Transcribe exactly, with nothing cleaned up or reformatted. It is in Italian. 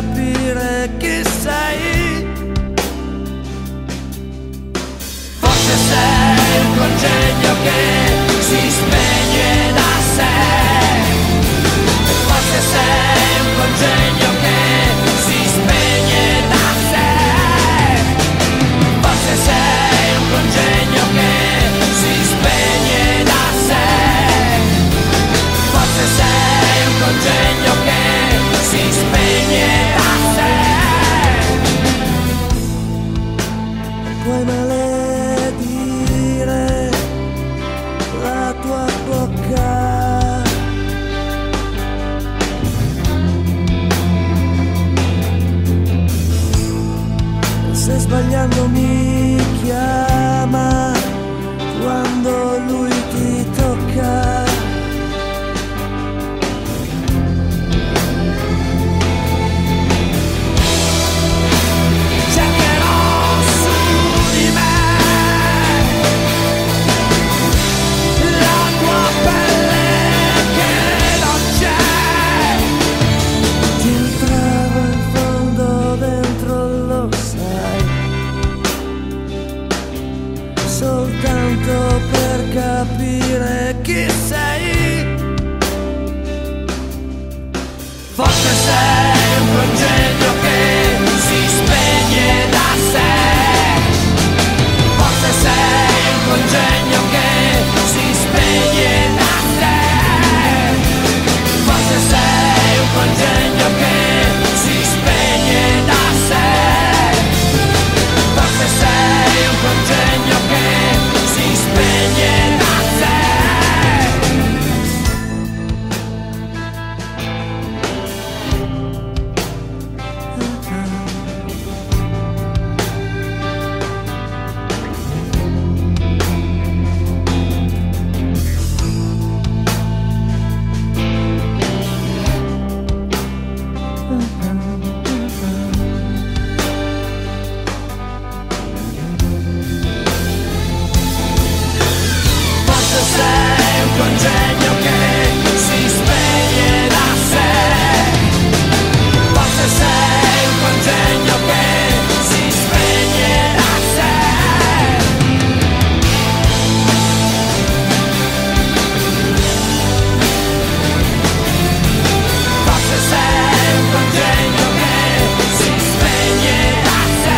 capire chi sei. Forse sei un congegno che si spegne da sé. Forse sei un congegno che si spegne da sé. Forse sei un congegno che si spegne da sé. Forse sei un congegno che si spegne da sé. Puoi maledire la tua bocca, se sbagliando mi chiama quando lui ti tocca. Soltanto per capire chi sei. Forse sei un congegno che si spegne da sé. Forse sei un congegno che si spegne da sé. Forse sei un congegno che si spegne da sé. Forse sei un congegno che si spegne da sé. Sei un congegno che si spegne da sé. Forse sei un congegno che si spegne da sé. Forse sei un congegno che si spegne da sé.